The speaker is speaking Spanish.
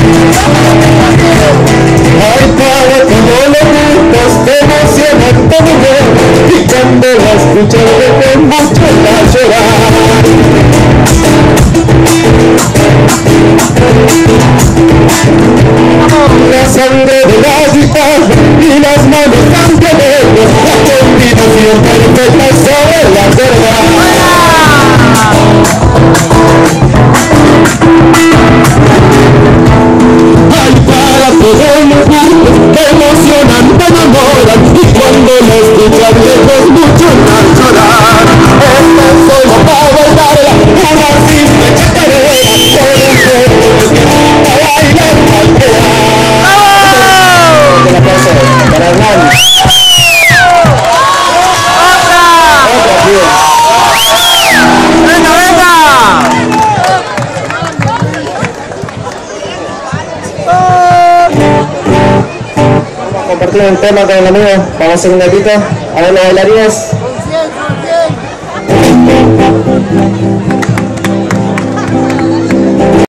Ay, para que no le gustas, te emociona esta mujer, y cuando la escuchas te emociona llorar. La sangre de la guitarra y las manos tan violentas, la combinación perfecta sobre la verdad. Ay, para todo el mundo, te emocionan, te enamoran, y cuando la escuchas lejos mucho más llorar. Esto es solo para bailarla, una simple chacarera, por el cuerpo que a bailar cualquiera. Un aplauso para Hernán. ¡Venga, venga! Vamos a compartir un tema con el amigo. Vamos a hacer un gatito. A ver, los bailarines. ¡Con 100!